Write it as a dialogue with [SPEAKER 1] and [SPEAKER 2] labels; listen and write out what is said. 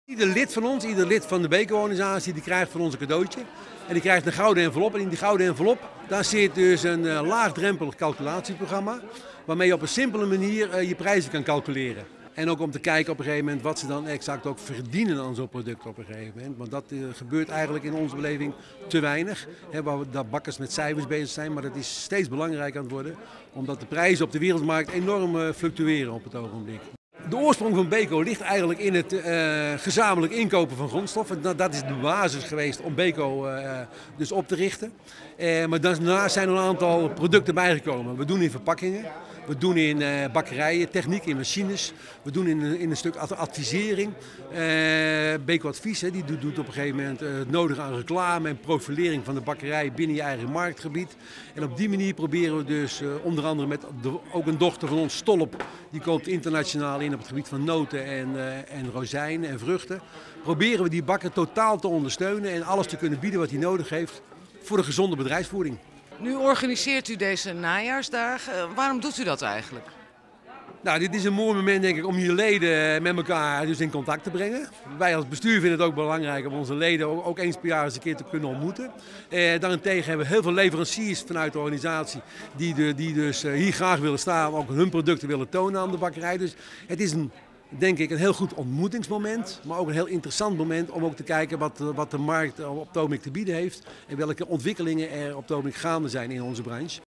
[SPEAKER 1] Ieder lid van ons, ieder lid van de Beko-organisatie, die krijgt van ons een cadeautje. En die krijgt een gouden envelop. En in die gouden envelop, daar zit dus een laagdrempelig calculatieprogramma. Waarmee je op een simpele manier je prijzen kan calculeren. En ook om te kijken op een gegeven moment wat ze dan exact ook verdienen aan zo'n product op een gegeven moment. Want dat gebeurt eigenlijk in onze beleving te weinig. Waar we dat bakkers met cijfers bezig zijn, maar dat is steeds belangrijker aan het worden. Omdat de prijzen op de wereldmarkt enorm fluctueren op het ogenblik. De oorsprong van Beko ligt eigenlijk in het gezamenlijk inkopen van grondstoffen. Dat is de basis geweest om Beko dus op te richten. Maar daarnaast zijn er een aantal producten bijgekomen. We doen in verpakkingen, we doen in bakkerijen, techniek, in machines. We doen in een stuk advisering. Beko Advies die doet op een gegeven moment het nodige aan reclame en profilering van de bakkerij binnen je eigen marktgebied. En op die manier proberen we dus onder andere met ook een dochter van ons, Stolp, die koopt internationaal in op het gebied van noten en rozijnen en vruchten. Proberen we die bakker totaal te ondersteunen en alles te kunnen bieden wat hij nodig heeft voor een gezonde bedrijfsvoering.
[SPEAKER 2] Nu organiseert u deze najaarsdagen. Waarom doet u dat eigenlijk?
[SPEAKER 1] Nou, dit is een mooi moment denk ik om je leden met elkaar dus in contact te brengen. Wij als bestuur vinden het ook belangrijk om onze leden ook eens per jaar eens een keer te kunnen ontmoeten. Daarentegen hebben we heel veel leveranciers vanuit de organisatie die dus hier graag willen staan, ook hun producten willen tonen aan de bakkerij. Dus het is denk ik een heel goed ontmoetingsmoment, maar ook een heel interessant moment om ook te kijken wat de markt op het ogenblik te bieden heeft en welke ontwikkelingen er op het ogenblik gaande zijn in onze branche.